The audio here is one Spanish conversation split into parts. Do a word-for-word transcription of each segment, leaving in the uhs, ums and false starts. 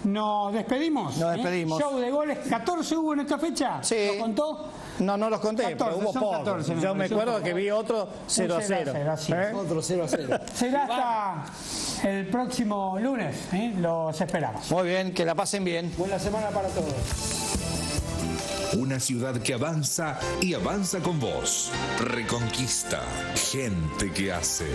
Nos despedimos. Nos despedimos. ¿Eh? Show de goles. ¿catorce hubo en esta fecha? Sí. ¿Lo contó? No, no los conté, catorce, pero hubo pocos. catorce, me Yo me pareció acuerdo poco. que vi otro cero a cero. ¿Eh? Otro cero a cero. Será hasta el próximo lunes. ¿eh? Los esperamos. Muy bien, que la pasen bien. Buena semana para todos. Una ciudad que avanza y avanza con vos. Reconquista. Gente que hace.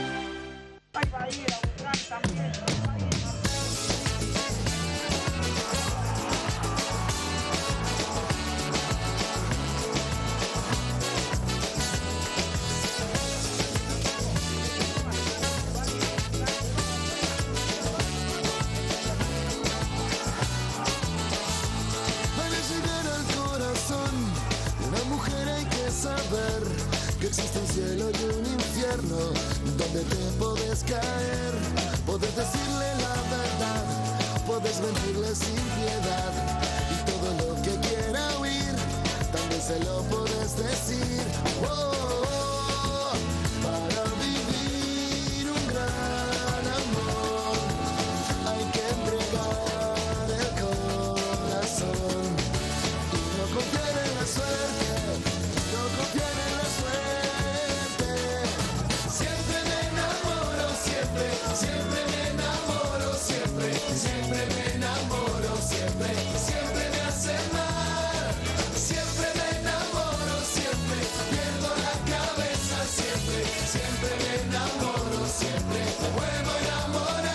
Que existe un cielo y un infierno donde te puedes caer, puedes decirle la verdad, puedes mentirle sin piedad, y todo lo que quiera oír también se lo puedes decir. Oh, oh, oh, para vivir un gran amor hay que entregar el corazón y no confiar en la suerte. No confiar en la suerte. Siempre me enamoro, siempre, siempre me enamoro, siempre, siempre me enamoro, siempre, siempre me hace mal. Siempre me enamoro, siempre, pierdo la cabeza, siempre, siempre me enamoro, siempre, me vuelvo a enamorar.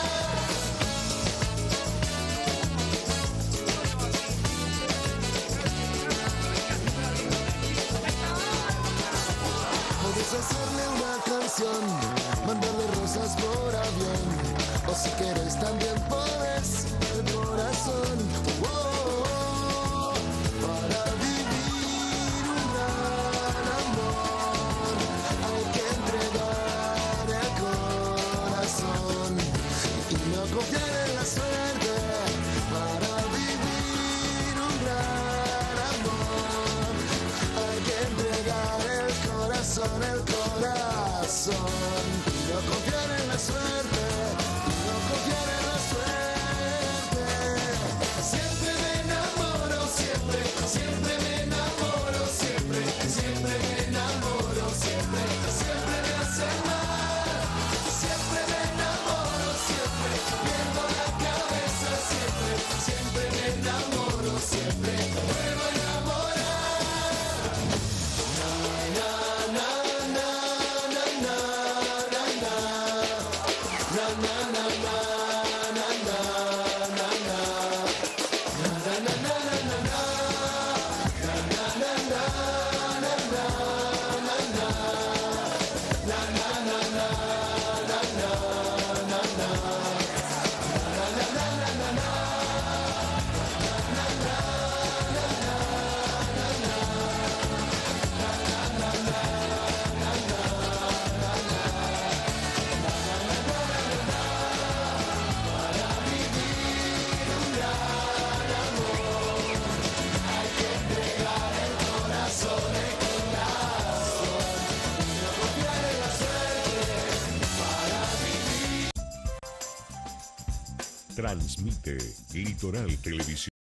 Puedes hacerle una canción, mandarle rosas por avión, o si quieres también puedes el corazón. Oh, oh, oh, para vivir un gran amor hay que entregar el corazón y no confiar en la suerte. Para vivir un gran amor hay que entregar el corazón, el corazón, y no confiar en la suerte, y no confiar en la suerte. Siempre me enamoro, siempre, siempre me enamoro, siempre, siempre me enamoro, siempre, siempre me hace mal. Siempre me enamoro, siempre, pierdo la cabeza, siempre, siempre me enamoro, siempre, me vuelvo a enamorar. Na, na, na, na, na, na, na, na. Na, na, na, na, na, na, na, na. Na, na, na, na, na, na, na. Na, na, na, na, na, na, na, na. Na, na, na, na, na, na, na, na. Na, na, na, na, na, na. Transmite Litoral Televisión.